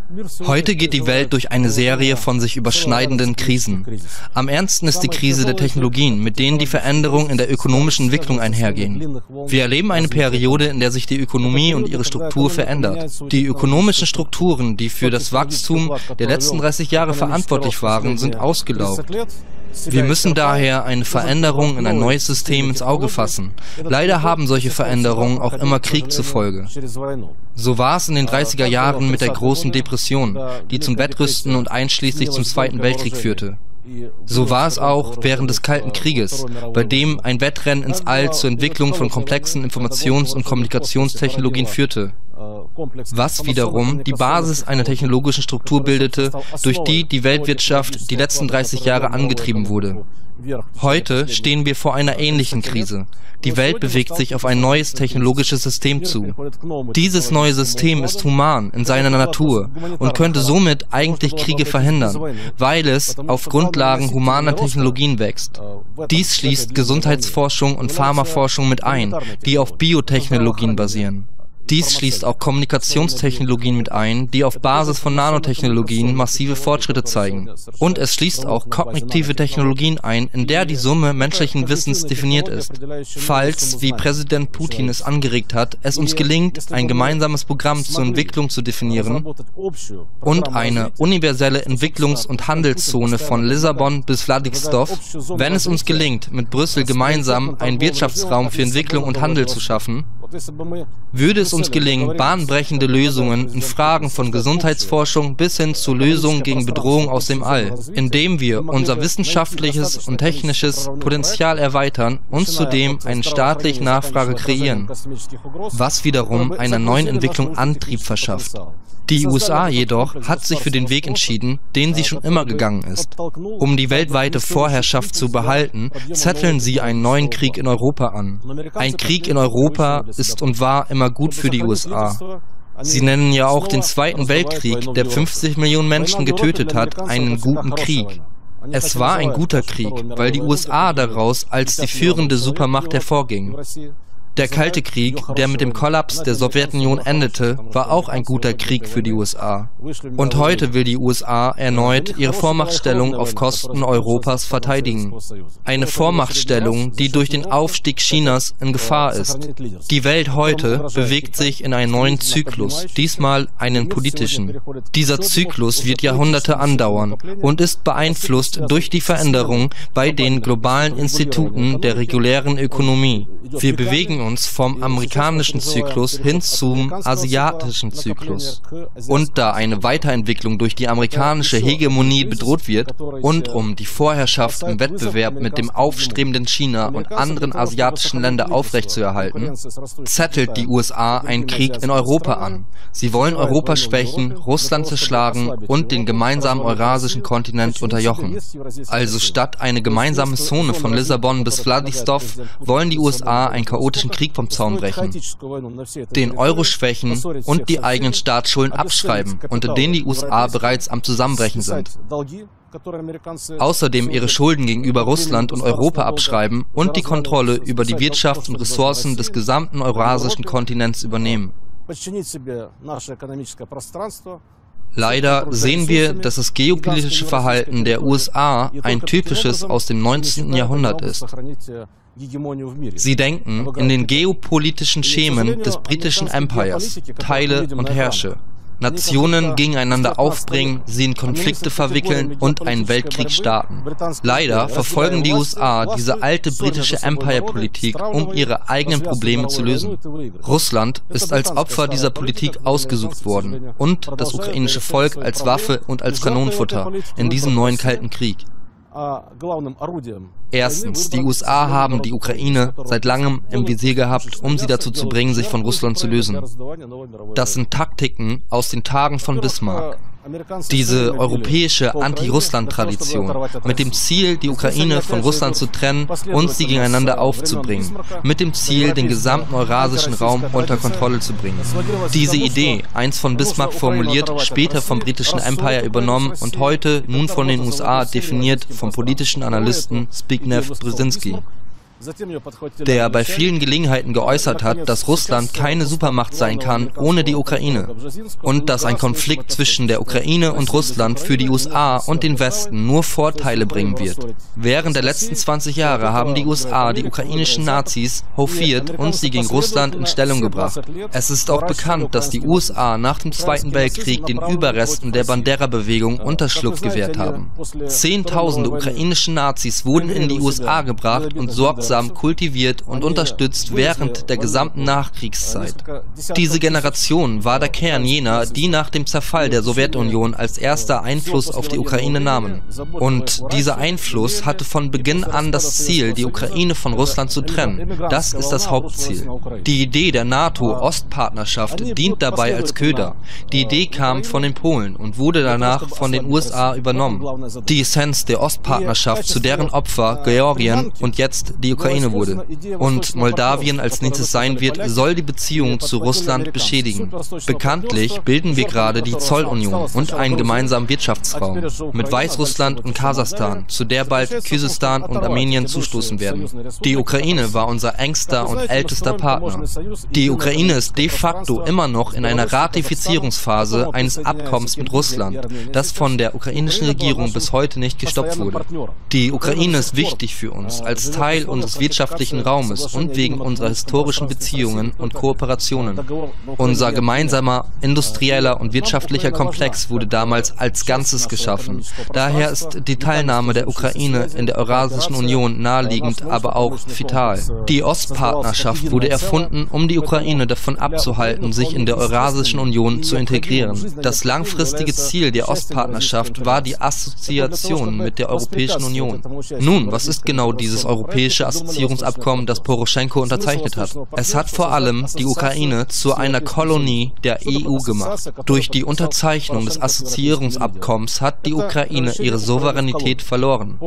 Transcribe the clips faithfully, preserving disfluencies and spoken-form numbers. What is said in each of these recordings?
Heute geht die Welt durch eine Serie von sich überschneidenden Krisen. Am ernsten ist die Krise der Technologien, mit denen die Veränderungen in der ökonomischen Entwicklung einhergehen. Wir erleben eine Periode, in der sich die Ökonomie und ihre Struktur verändert. Die ökonomischen Strukturen, die für das Wachstum der letzten dreißig Jahre verantwortlich waren, sind ausgelaugt. Wir müssen daher eine Veränderung in ein neues System ins Auge fassen. Leider haben solche Veränderungen auch immer Krieg zur Folge. So war es in den dreißiger Jahren mit der großen Depression, die zum Wettrüsten und einschließlich zum Zweiten Weltkrieg führte. So war es auch während des Kalten Krieges, bei dem ein Wettrennen ins All zur Entwicklung von komplexen Informations- und Kommunikationstechnologien führte, was wiederum die Basis einer technologischen Struktur bildete, durch die die Weltwirtschaft die letzten dreißig Jahre angetrieben wurde. Heute stehen wir vor einer ähnlichen Krise. Die Welt bewegt sich auf ein neues technologisches System zu. Dieses neue System ist human in seiner Natur und könnte somit eigentlich Kriege verhindern, weil es auf Grundlagen humaner Technologien wächst. Dies schließt Gesundheitsforschung und Pharmaforschung mit ein, die auf Biotechnologien basieren. Dies schließt auch Kommunikationstechnologien mit ein, die auf Basis von Nanotechnologien massive Fortschritte zeigen. Und es schließt auch kognitive Technologien ein, in der die Summe menschlichen Wissens definiert ist. Falls, wie Präsident Putin es angeregt hat, es uns gelingt, ein gemeinsames Programm zur Entwicklung zu definieren und eine universelle Entwicklungs- und Handelszone von Lissabon bis Wladiwostok, wenn es uns gelingt, mit Brüssel gemeinsam einen Wirtschaftsraum für Entwicklung und Handel zu schaffen, würde es uns gelingen, bahnbrechende Lösungen in Fragen von Gesundheitsforschung bis hin zu Lösungen gegen Bedrohungen aus dem All, indem wir unser wissenschaftliches und technisches Potenzial erweitern und zudem eine staatliche Nachfrage kreieren, was wiederum einer neuen Entwicklung Antrieb verschafft. Die U S A jedoch hat sich für den Weg entschieden, den sie schon immer gegangen ist. Um die weltweite Vorherrschaft zu behalten, zetteln sie einen neuen Krieg in Europa an. Ein Krieg in Europa ist und war immer gut für die U S A. Sie nennen ja auch den Zweiten Weltkrieg, der fünfzig Millionen Menschen getötet hat, einen guten Krieg. Es war ein guter Krieg, weil die U S A daraus als die führende Supermacht hervorging. Der Kalte Krieg, der mit dem Kollaps der Sowjetunion endete, war auch ein guter Krieg für die U S A. Und heute will die U S A erneut ihre Vormachtstellung auf Kosten Europas verteidigen. Eine Vormachtstellung, die durch den Aufstieg Chinas in Gefahr ist. Die Welt heute bewegt sich in einen neuen Zyklus, diesmal einen politischen. Dieser Zyklus wird Jahrhunderte andauern und ist beeinflusst durch die Veränderungen bei den globalen Instituten der regulären Ökonomie. Wir bewegen uns vom amerikanischen Zyklus hin zum asiatischen Zyklus. Und da eine Weiterentwicklung durch die amerikanische Hegemonie bedroht wird und um die Vorherrschaft im Wettbewerb mit dem aufstrebenden China und anderen asiatischen Ländern aufrechtzuerhalten, zettelt die U S A einen Krieg in Europa an. Sie wollen Europa schwächen, Russland zerschlagen und den gemeinsamen eurasischen Kontinent unterjochen. Also statt eine gemeinsame Zone von Lissabon bis Wladiwostok wollen die U S A einen chaotischen Krieg vom Zaun brechen, den Euro schwächen und die eigenen Staatsschulden abschreiben, unter denen die U S A bereits am Zusammenbrechen sind. Außerdem ihre Schulden gegenüber Russland und Europa abschreiben und die Kontrolle über die Wirtschaft und Ressourcen des gesamten eurasischen Kontinents übernehmen. Leider sehen wir, dass das geopolitische Verhalten der U S A ein typisches aus dem neunzehnten Jahrhundert ist. Sie denken in den geopolitischen Schemen des britischen Empires, teile und herrsche. Nationen gegeneinander aufbringen, sie in Konflikte verwickeln und einen Weltkrieg starten. Leider verfolgen die U S A diese alte britische Empire-Politik, um ihre eigenen Probleme zu lösen. Russland ist als Opfer dieser Politik ausgesucht worden und das ukrainische Volk als Waffe und als Kanonenfutter in diesem neuen Kalten Krieg. Erstens, die U S A haben die Ukraine seit langem im Visier gehabt, um sie dazu zu bringen, sich von Russland zu lösen. Das sind Taktiken aus den Tagen von Bismarck. Diese europäische Anti-Russland-Tradition mit dem Ziel, die Ukraine von Russland zu trennen und sie gegeneinander aufzubringen, mit dem Ziel, den gesamten eurasischen Raum unter Kontrolle zu bringen. Diese Idee, einst von Bismarck formuliert, später vom britischen Empire übernommen und heute nun von den U S A definiert vom politischen Analysten Zbigniew Brzezinski. der bei vielen Gelegenheiten geäußert hat, dass Russland keine Supermacht sein kann ohne die Ukraine und dass ein Konflikt zwischen der Ukraine und Russland für die U S A und den Westen nur Vorteile bringen wird. Während der letzten zwanzig Jahre haben die U S A die ukrainischen Nazis hofiert und sie gegen Russland in Stellung gebracht. Es ist auch bekannt, dass die U S A nach dem Zweiten Weltkrieg den Überresten der Bandera-Bewegung Unterschlupf gewährt haben. Zehntausende ukrainische Nazis wurden in die U S A gebracht und sorgsam kultiviert und unterstützt während der gesamten Nachkriegszeit. Diese Generation war der Kern jener, die nach dem Zerfall der Sowjetunion als erster Einfluss auf die Ukraine nahmen. Und dieser Einfluss hatte von Beginn an das Ziel, die Ukraine von Russland zu trennen. Das ist das Hauptziel. Die Idee der NATO-Ostpartnerschaft dient dabei als Köder. Die Idee kam von den Polen und wurde danach von den U S A übernommen. Die Essenz der Ostpartnerschaft, zu deren Opfer Georgien und jetzt die Ukraine wurde. Und Moldawien als nächstes sein wird, soll die Beziehungen zu Russland beschädigen. Bekanntlich bilden wir gerade die Zollunion und einen gemeinsamen Wirtschaftsraum mit Weißrussland und Kasachstan, zu der bald Kirgisistan und Armenien zustoßen werden. Die Ukraine war unser engster und ältester Partner. Die Ukraine ist de facto immer noch in einer Ratifizierungsphase eines Abkommens mit Russland, das von der ukrainischen Regierung bis heute nicht gestoppt wurde. Die Ukraine ist wichtig für uns als Teil unseres wirtschaftlichen Raumes und wegen unserer historischen Beziehungen und Kooperationen. Unser gemeinsamer industrieller und wirtschaftlicher Komplex wurde damals als Ganzes geschaffen. Daher ist die Teilnahme der Ukraine in der Eurasischen Union naheliegend, aber auch vital. Die Ostpartnerschaft wurde erfunden, um die Ukraine davon abzuhalten, sich in der Eurasischen Union zu integrieren. Das langfristige Ziel der Ostpartnerschaft war die Assoziation mit der Europäischen Union. Nun, was ist genau dieses europäische Assoziierungsabkommen, das Poroschenko unterzeichnet hat? Es hat vor allem die Ukraine zu einer Kolonie der E U gemacht. Durch die Unterzeichnung des Assoziierungsabkommens hat die Ukraine ihre Souveränität verloren.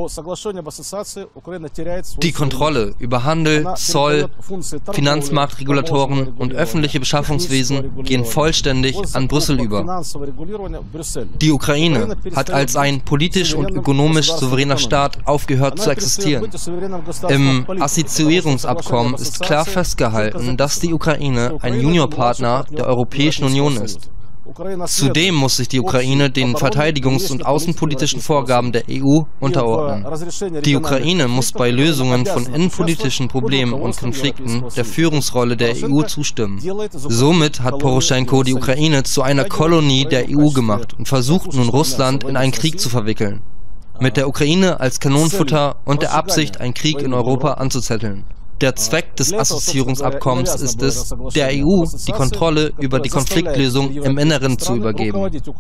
Die Kontrolle über Handel, Zoll, Finanzmarktregulatoren und öffentliche Beschaffungswesen gehen vollständig an Brüssel über. Die Ukraine hat als ein politisch und ökonomisch souveräner Staat aufgehört zu existieren. Im Assoziierungsabkommen ist klar festgehalten, dass die Ukraine ein Juniorpartner der Europäischen Union ist. Zudem muss sich die Ukraine den verteidigungs- und außenpolitischen Vorgaben der E U unterordnen. Die Ukraine muss bei Lösungen von innenpolitischen Problemen und Konflikten der Führungsrolle der E U zustimmen. Somit hat Poroschenko die Ukraine zu einer Kolonie der E U gemacht und versucht nun Russland in einen Krieg zu verwickeln. Mit der Ukraine als Kanonenfutter und der Absicht, einen Krieg in Europa anzuzetteln. Der Zweck des Assoziierungsabkommens ist es, der E U die Kontrolle über die Konfliktlösung im Inneren zu übergeben.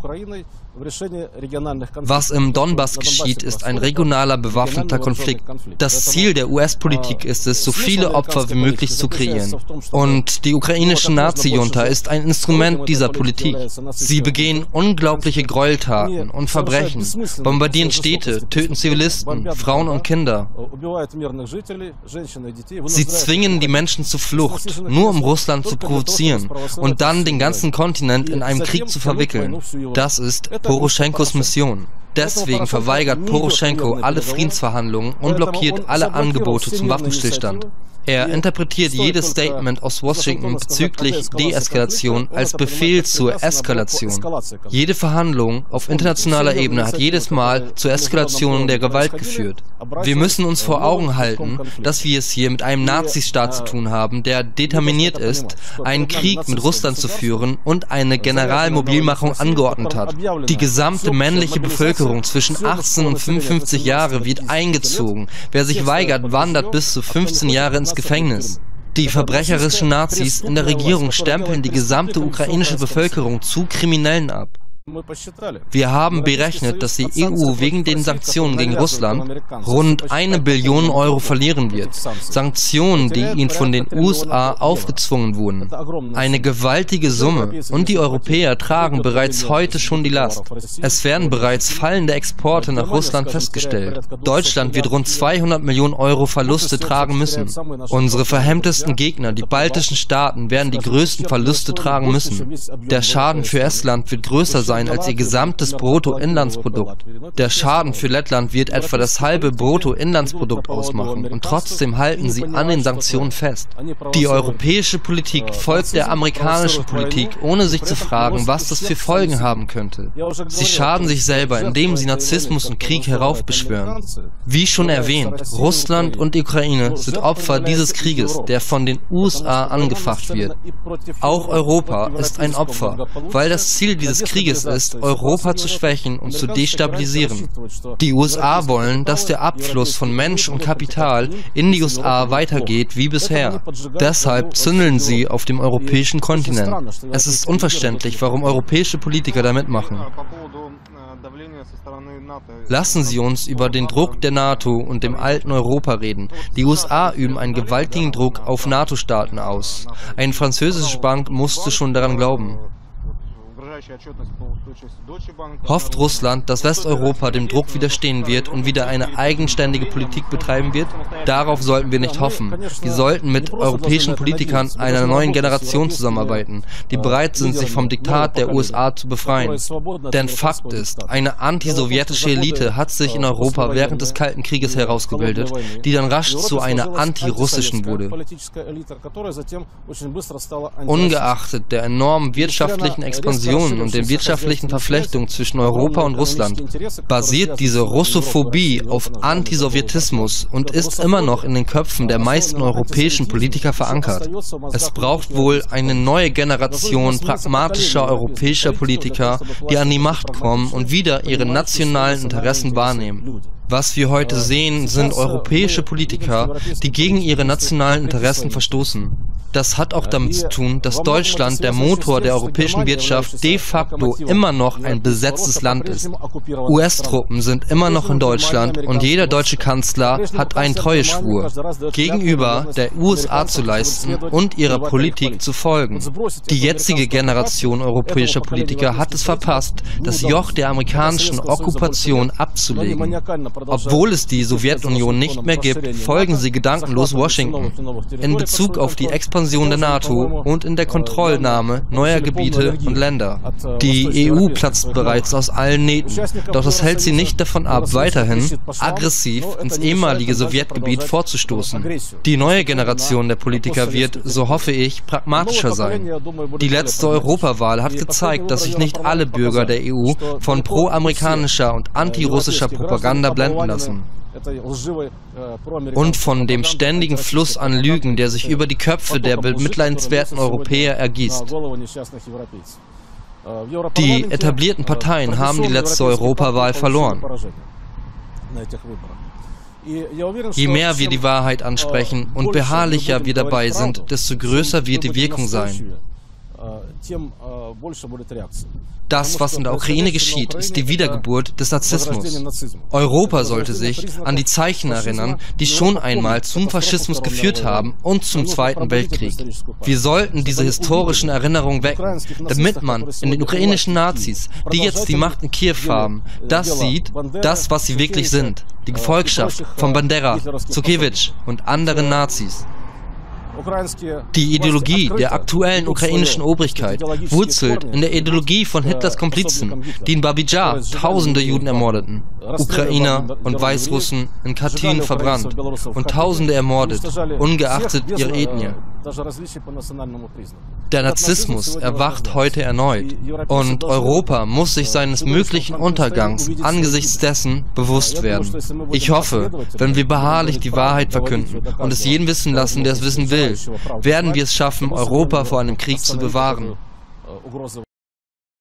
Was im Donbass geschieht, ist ein regionaler bewaffneter Konflikt. Das Ziel der U S-Politik ist es, so viele Opfer wie möglich zu kreieren. Und die ukrainische Nazi-Junta ist ein Instrument dieser Politik. Sie begehen unglaubliche Gräueltaten und Verbrechen, bombardieren Städte, töten Zivilisten, Frauen und Kinder. Sie zwingen die Menschen zur Flucht, nur um Russland zu provozieren und dann den ganzen Kontinent in einen Krieg zu verwickeln. Das ist Poroschenkos Mission. Deswegen verweigert Poroschenko alle Friedensverhandlungen und blockiert alle Angebote zum Waffenstillstand. Er interpretiert jedes Statement aus Washington bezüglich Deeskalation als Befehl zur Eskalation. Jede Verhandlung auf internationaler Ebene hat jedes Mal zur Eskalation der Gewalt geführt. Wir müssen uns vor Augen halten, dass wir es hier mit einem Nazistaat zu tun haben, der determiniert ist, einen Krieg mit Russland zu führen und eine Generalmobilmachung angeordnet hat. Die gesamte männliche Bevölkerung zwischen achtzehn und fünfundfünfzig Jahre wird eingezogen. Wer sich weigert, wandert bis zu fünfzehn Jahre ins Gefängnis. Die verbrecherischen Nazis in der Regierung stempeln die gesamte ukrainische Bevölkerung zu Kriminellen ab. Wir haben berechnet, dass die E U wegen den Sanktionen gegen Russland rund eine Billion Euro verlieren wird. Sanktionen, die ihnen von den U S A aufgezwungen wurden. Eine gewaltige Summe. Und die Europäer tragen bereits heute schon die Last. Es werden bereits fallende Exporte nach Russland festgestellt. Deutschland wird rund zweihundert Millionen Euro Verluste tragen müssen. Unsere verhemmtesten Gegner, die baltischen Staaten, werden die größten Verluste tragen müssen. Der Schaden für Estland wird größer sein sein als ihr gesamtes Bruttoinlandsprodukt. Der Schaden für Lettland wird etwa das halbe Bruttoinlandsprodukt ausmachen und trotzdem halten sie an den Sanktionen fest. Die europäische Politik folgt der amerikanischen Politik, ohne sich zu fragen, was das für Folgen haben könnte. Sie schaden sich selber, indem sie Narzissmus und Krieg heraufbeschwören. Wie schon erwähnt, Russland und die Ukraine sind Opfer dieses Krieges, der von den U S A angefacht wird. Auch Europa ist ein Opfer, weil das Ziel dieses Krieges ist, Europa zu schwächen und zu destabilisieren. Die U S A wollen, dass der Abfluss von Mensch und Kapital in die U S A weitergeht wie bisher. Deshalb zündeln sie auf dem europäischen Kontinent. Es ist unverständlich, warum europäische Politiker da mitmachen. Lassen Sie uns über den Druck der NATO und dem alten Europa reden. Die U S A üben einen gewaltigen Druck auf NATO-Staaten aus. Eine französische Bank musste schon daran glauben. Hofft Russland, dass Westeuropa dem Druck widerstehen wird und wieder eine eigenständige Politik betreiben wird? Darauf sollten wir nicht hoffen. Wir sollten mit europäischen Politikern einer neuen Generation zusammenarbeiten, die bereit sind, sich vom Diktat der U S A zu befreien. Denn Fakt ist, eine antisowjetische Elite hat sich in Europa während des Kalten Krieges herausgebildet, die dann rasch zu einer antirussischen wurde. Ungeachtet der enormen wirtschaftlichen Expansion und den wirtschaftlichen Verflechtungen zwischen Europa und Russland basiert diese Russophobie auf Antisowjetismus und ist immer noch in den Köpfen der meisten europäischen Politiker verankert. Es braucht wohl eine neue Generation pragmatischer europäischer Politiker, die an die Macht kommen und wieder ihre nationalen Interessen wahrnehmen. Was wir heute sehen, sind europäische Politiker, die gegen ihre nationalen Interessen verstoßen. Das hat auch damit zu tun, dass Deutschland, der Motor der europäischen Wirtschaft, de facto immer noch ein besetztes Land ist. U S-Truppen sind immer noch in Deutschland und jeder deutsche Kanzler hat einen Treueschwur, gegenüber der U S A zu leisten und ihrer Politik zu folgen. Die jetzige Generation europäischer Politiker hat es verpasst, das Joch der amerikanischen Okkupation abzulegen. Obwohl es die Sowjetunion nicht mehr gibt, folgen sie gedankenlos Washington. In Bezug auf die Expansion der NATO und in der Kontrollnahme neuer Gebiete und Länder. Die E U platzt bereits aus allen Nähten, doch das hält sie nicht davon ab, weiterhin aggressiv ins ehemalige Sowjetgebiet vorzustoßen. Die neue Generation der Politiker wird, so hoffe ich, pragmatischer sein. Die letzte Europawahl hat gezeigt, dass sich nicht alle Bürger der E U von pro-amerikanischer und antirussischer Propaganda blenden lassen. Und von dem ständigen Fluss an Lügen, der sich über die Köpfe der bemitleidenswerten Europäer ergießt. Die etablierten Parteien haben die letzte Europawahl verloren. Je mehr wir die Wahrheit ansprechen und beharrlicher wir dabei sind, desto größer wird die Wirkung sein. Das, was in der Ukraine geschieht, ist die Wiedergeburt des Narzissmus. Europa sollte sich an die Zeichen erinnern, die schon einmal zum Faschismus geführt haben und zum Zweiten Weltkrieg. Wir sollten diese historischen Erinnerungen wecken, damit man in den ukrainischen Nazis, die jetzt die Macht in Kiew haben, das sieht, das, was sie wirklich sind. Die Gefolgschaft von Bandera, Zukewitsch und anderen Nazis. Die Ideologie der aktuellen ukrainischen Obrigkeit wurzelt in der Ideologie von Hitlers Komplizen, die in Babidschar tausende Juden ermordeten, Ukrainer und Weißrussen in Katyn verbrannt und tausende ermordet, ungeachtet ihrer Ethnie. Der Narzissmus erwacht heute erneut und Europa muss sich seines möglichen Untergangs angesichts dessen bewusst werden. Ich hoffe, wenn wir beharrlich die Wahrheit verkünden und es jeden wissen lassen, der es wissen will, werden wir es schaffen, Europa vor einem Krieg zu bewahren.